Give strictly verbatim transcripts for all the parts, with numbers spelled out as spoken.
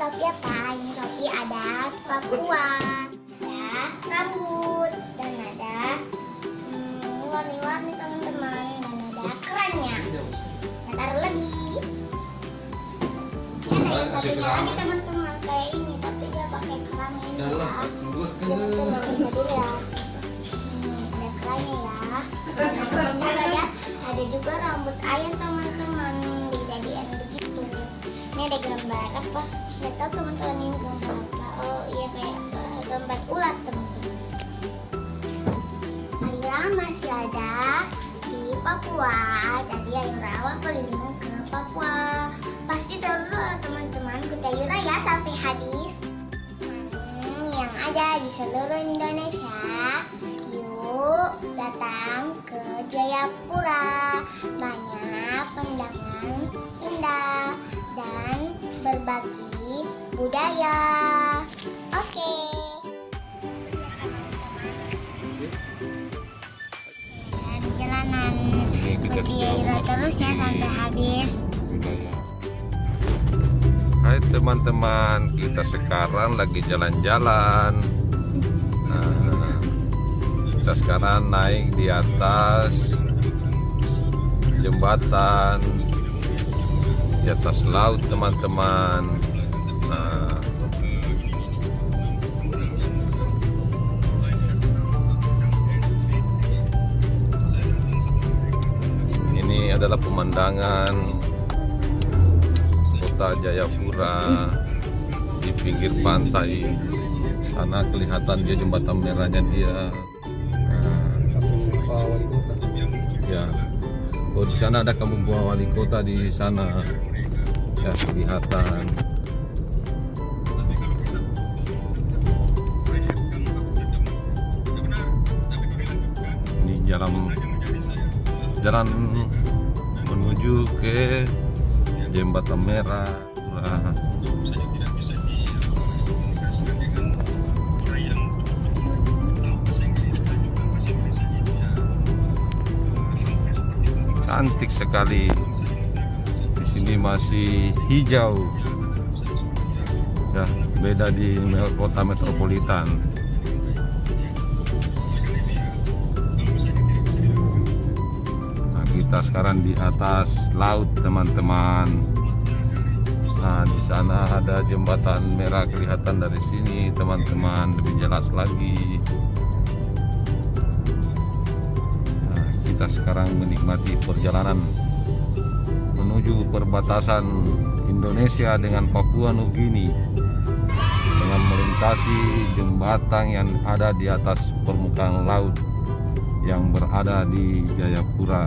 Ropi apa? Ini Ropi ada Papua, ada rambut, dan ada hmm, warna-warni teman-teman, dan ada kerannya. Nah, taruh lagi. Ada yang satunya lagi teman-teman kayak ini, tapi dia pakai keran ini ya. Teman-teman bisa dulu ya. Hmm, ada kerannya ya. Nah, ada, ada juga rambut ayam teman-teman, dijadikan begitu. Ini ada gambar apa? Nggak tahu teman-teman ini gambar apa. Oh iya kayak apa? Gambar ulat teman-teman. Ayam masih ada di Papua. Jadi Ayura awal keliling ke Papua. Pasti dulu teman-teman ikut Ayura ya sampai habis. Hmm, yang ada di seluruh Indonesia. Yuk datang ke Jayapura. Banyak pemandangan indah dan berbagi budaya. Oke. Perjalanan seperti Ayura terus ya sampai habis. Hai teman-teman, kita sekarang lagi jalan-jalan. Nah, kita sekarang naik di atas jembatan di atas laut teman-teman. Nah, ini adalah pemandangan kota Jayapura di pinggir pantai. Sana kelihatan dia jembatan merahnya dia. Nah, ya. Oh, di sana ada kampung buah wali kota di sana. Ya, kelihatan. Ini jalan jalan menuju ke Jembatan Merah. Nah, cantik sekali. Di sini masih hijau. Ya, beda di kota metropolitan. Nah, kita sekarang di atas laut, teman-teman. Nah, di sana ada jembatan merah kelihatan dari sini, teman-teman, lebih jelas lagi. Kita sekarang menikmati perjalanan menuju perbatasan Indonesia dengan Papua Nugini dengan melintasi jembatan yang ada di atas permukaan laut yang berada di Jayapura.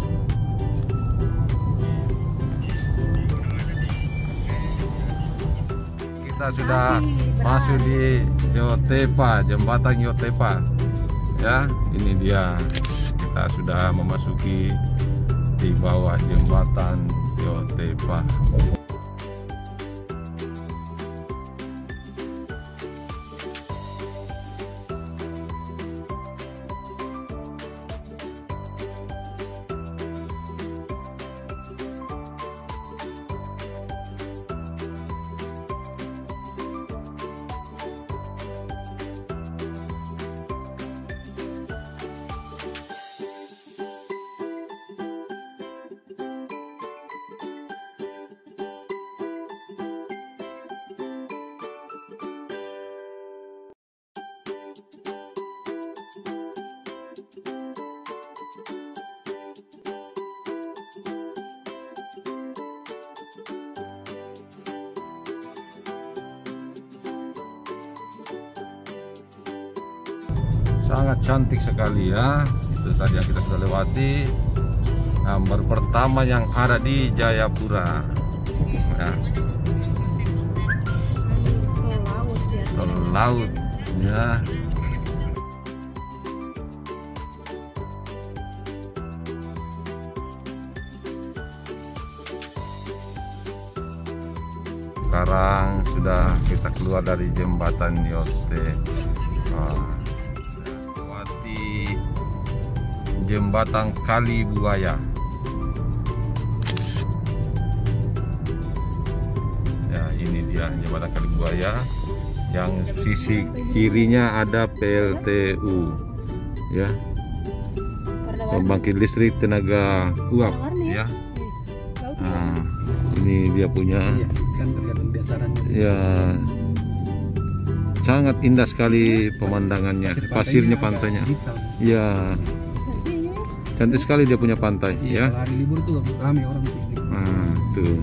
Kita sudah masuk di Yotepa, jembatan Yotepa. Ya, ini dia. Kita sudah memasuki di bawah jembatan Yotepa. Sangat cantik sekali ya. Itu tadi yang kita sudah lewati. Gambar pertama yang ada di Jayapura. Ya. Laut ya. Sekarang sudah kita keluar dari jembatan Yote. Oh. Jembatan Kali Buaya. Ya, Ini dia jembatan Kalibuaya. Yang sisi kirinya ada P L T U, ya, pembangkit listrik tenaga uap, ya. Nah, ini dia punya, ya, sangat indah sekali pemandangannya, pasirnya, pantainya, ya, cantik sekali dia punya pantai, ya. Hari libur tuh ramai orang. Nah, tuh.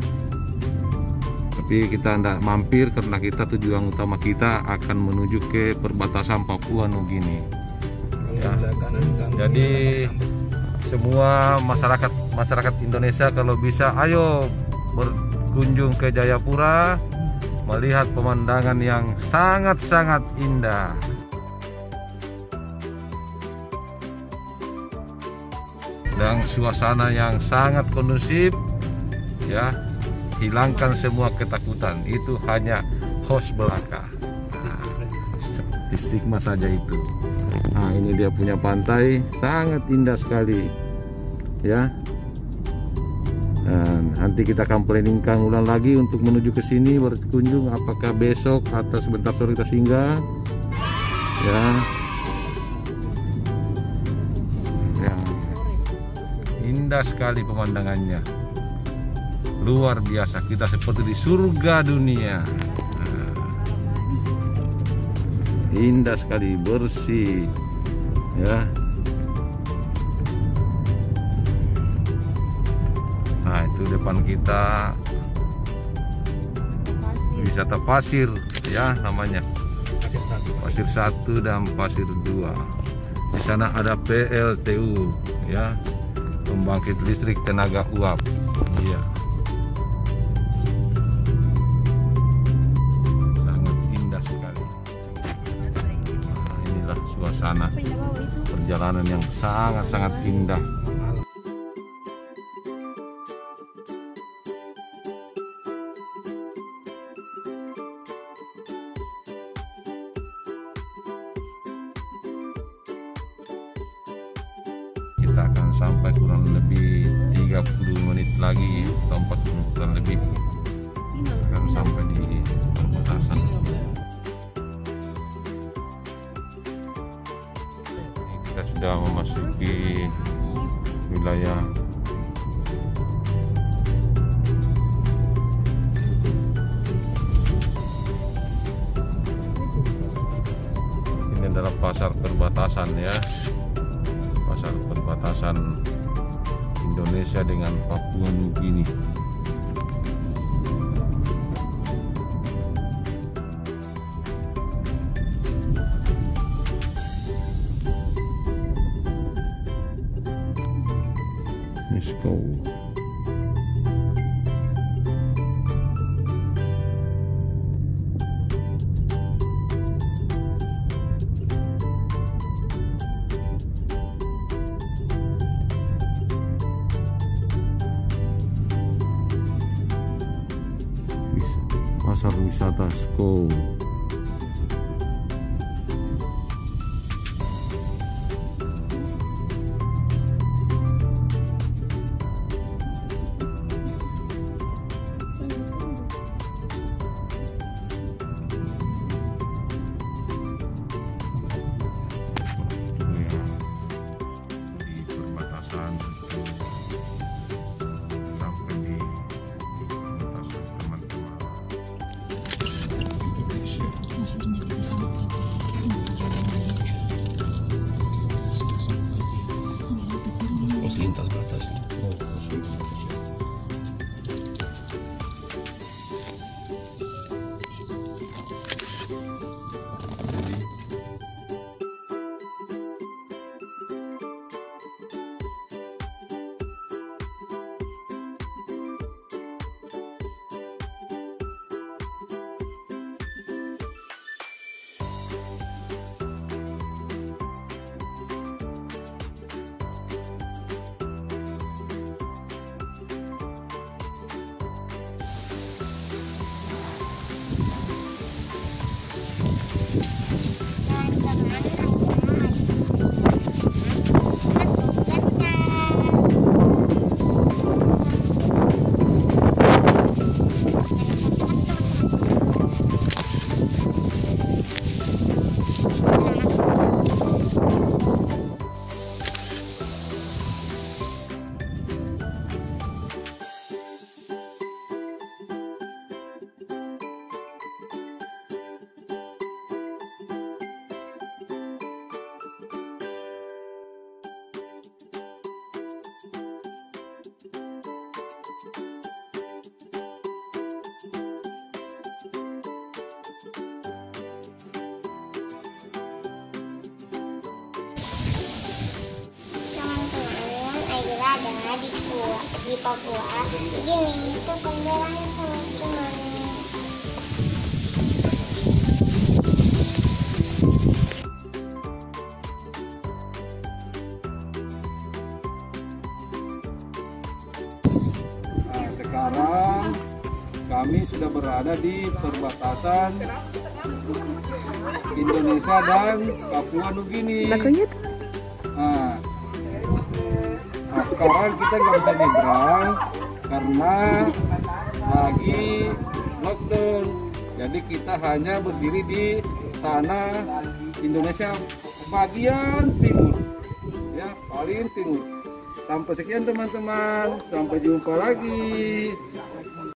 Tapi kita tidak mampir karena kita tujuan utama kita akan menuju ke perbatasan Papua Nugini. Ya. Jadi semua masyarakat masyarakat Indonesia kalau bisa ayo berkunjung ke Jayapura melihat pemandangan yang sangat-sangat indah. Dan suasana yang sangat kondusif, ya. Hilangkan semua ketakutan, itu hanya host belaka. Nah, stigma saja itu. Nah, ini dia punya pantai, sangat indah sekali, ya. Dan nanti kita akan planningkan ulang lagi untuk menuju ke sini berkunjung, apakah besok atau sebentar sore kita singgah, ya. Ya, indah sekali pemandangannya. Luar biasa, kita seperti di surga dunia. Nah, indah sekali, bersih, ya. Nah, itu depan kita wisata pasir, ya, namanya pasir satu dan pasir dua. Di sana ada P L T U, ya, pembangkit listrik tenaga uap, iya. Suasana perjalanan yang sangat-sangat indah. Kita akan sampai kurang lebih tiga puluh menit lagi atau empat puluh kurang lebih akan sampai di perbatasan. Kita sudah memasuki wilayah ini adalah pasar perbatasan, ya, pasar perbatasan Indonesia dengan Papua Nugini. Let's go. Pasar wisata Sko. berada di Papua, di Papua. Begini itu benderanya teman-teman. Nah, sekarang kami sudah berada di perbatasan Indonesia dan Papua Nugini. Nah, nah sekarang kita nggak bisa nyebrang karena lagi lockdown. Jadi kita hanya berdiri di tanah Indonesia bagian timur, ya paling timur. Sampai sekian teman-teman, sampai jumpa lagi.